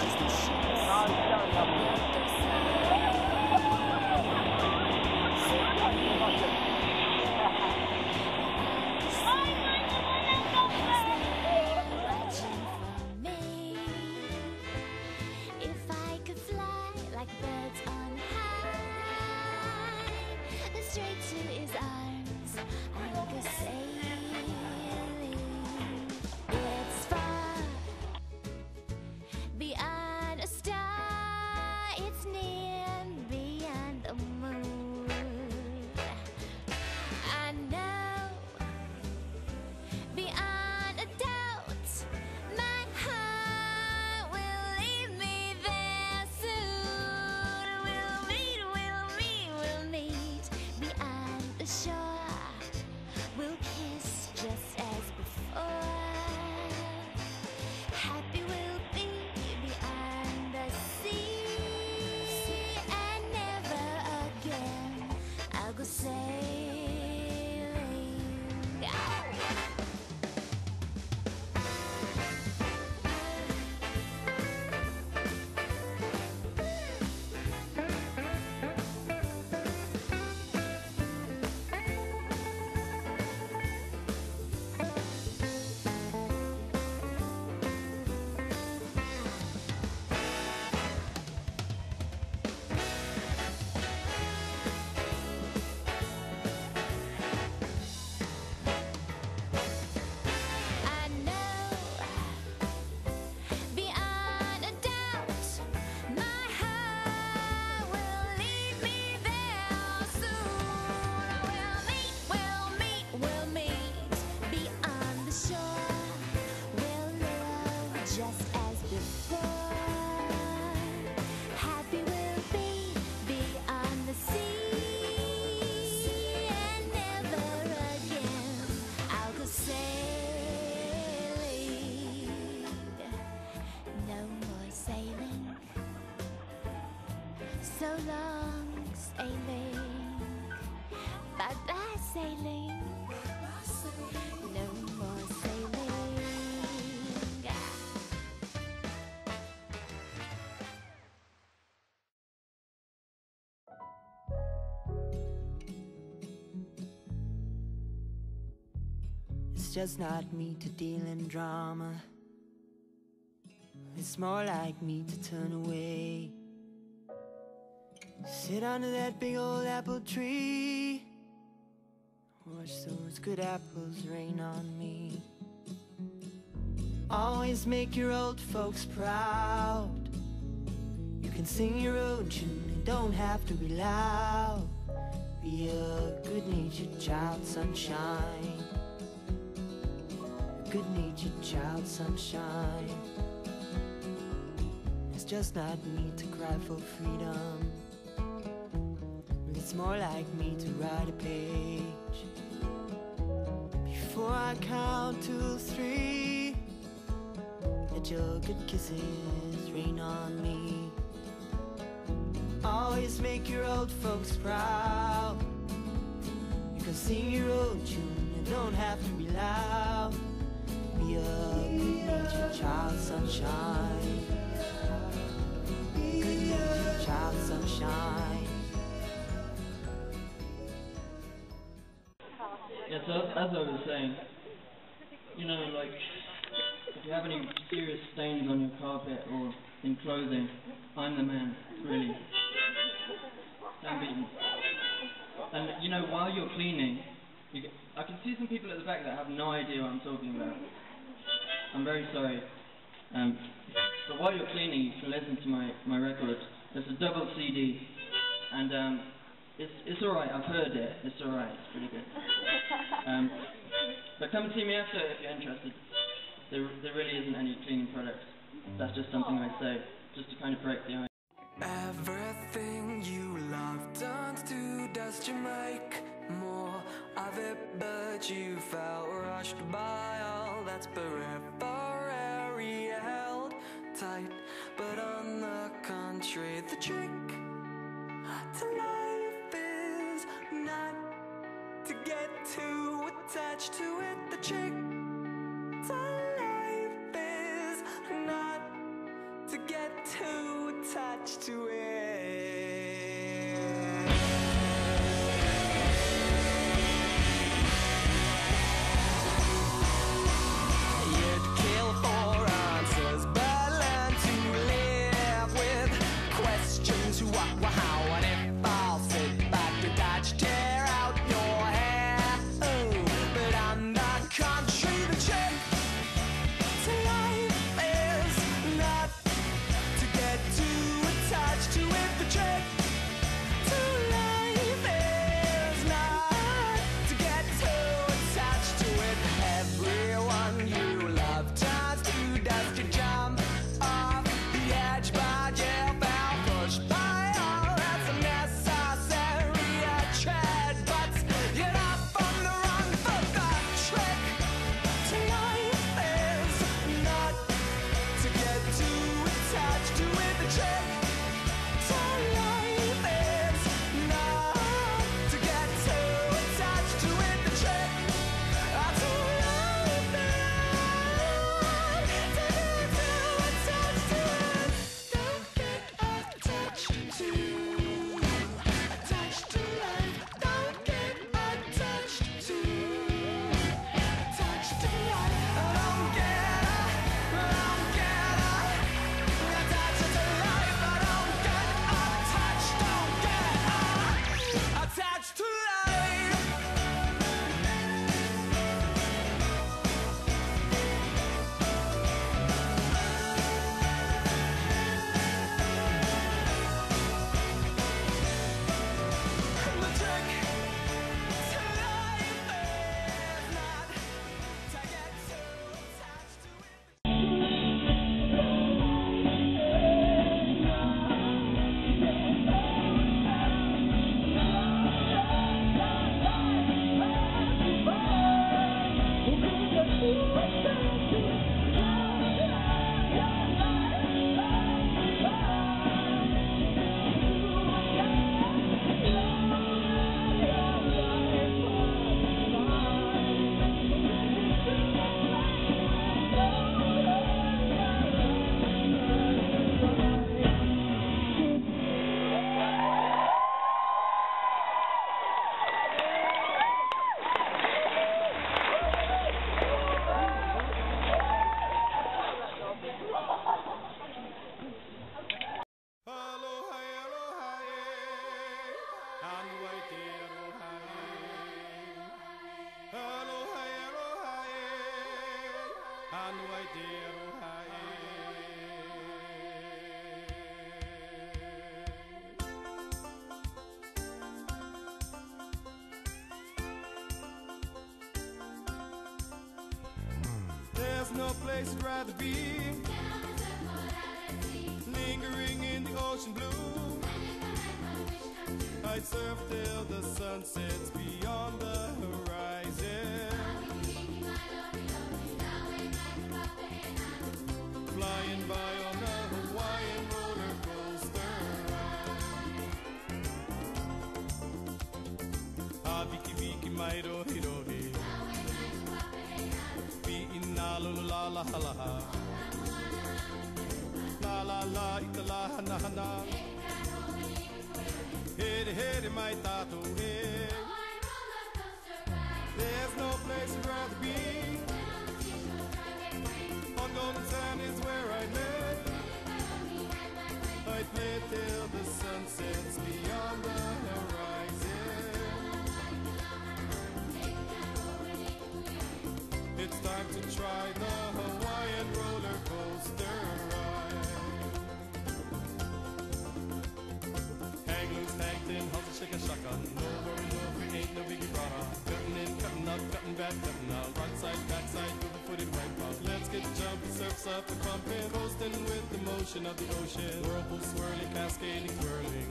Just not me to deal in drama. It's more like me to turn away. Sit under that big old apple tree, watch those good apples rain on me. Always make your old folks proud. You can sing your own tune, you don't have to be loud. Be a good-natured child, sunshine. Good-natured child, sunshine. It's just not me to cry for freedom. It's more like me to write a page. Before I count to 3, let your good kisses rain on me. Always make your old folks proud. You can sing your own tune, you don't have to be loud. Be a good-natured child, sunshine. Good-natured child, sunshine. Yeah, so as I was saying, you know, like, if you have any serious stains on your carpet or in clothing, I'm the man, really. Sam Beeton. And, you know, while you're cleaning, I can see some people at the back that have no idea what I'm talking about. I'm very sorry. But while you're cleaning, you can listen to my record. It's a double CD, and it's alright, I've heard it, it's alright, it's pretty good. But come see me after if you're interested. There really isn't any cleaning products. That's just something I say, just to kind of break the ice. Everything you love turns to dust. You make more of it, but you felt rushed by all that's periphery, held tight. But on the contrary, the trick to life is not to get too attached to it. The trick to life is not to get attached to it. You'd kill for answers, but learn to live with questions. Who, what, how, and if. I'll sit back to dodge, tear out your hair. Ooh, but I'm the country, the trick to life is not to get too attached to it. The trick to life is not to get too attached to it. Everyone you love turns to dust. You jump off the edge, but you fell, pushed by all that's unnecessary. A tread, but you're not from the wrong foot. The trick to life is not to get too attached to it. The trick to life is not to get too attached to it. The trick to life is not to get too attached to it. Don't get attached to life. Don't get attached to attached to life. Don't get attached to life. Don't get attached. Don't get attached to life. The trick to life is not to get too attached to it. There's no place I'd rather be, lingering in the ocean blue. I'd surf till the sun sets beyond the horizon, flying by on a Hawaiian roller coaster ride. Viki viki mai rohi rohi, Vi'ina lulu la la ha la ha, la la la ika la hana hana, hede hede mai tato he. There's no place I'd rather be, on golden sand is where I live. I'd play till the sun sets beyond the horizon. It's time to try the Hawaiian roller coaster ride. Hang loose, hang thin, hustle, shake and shaka. No worry, no free, ain't no biggie brother. Cutting in, cutting up, cutting back, cutting out. Right side, back side, with a footed right pop. Let's get jumping, surfs up and pumping. Coasting with the motion of the ocean. Whirlpool swirling, cascading, twirling.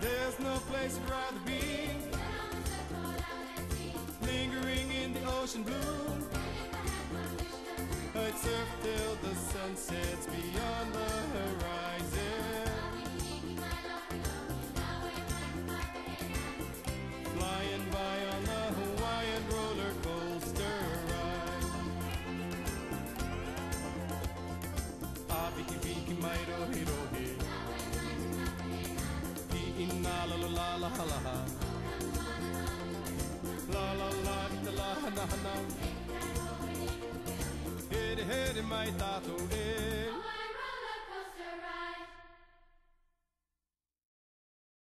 There's no place I'd rather be, lingering in the ocean blue. I'd surf till the sun sets beyond the horizon, flying by on the Hawaiian roller coaster ride. Viki viki mai rohi rohi, ina la la la la la la, la la la ita la hana hana. Hede hede mai tato e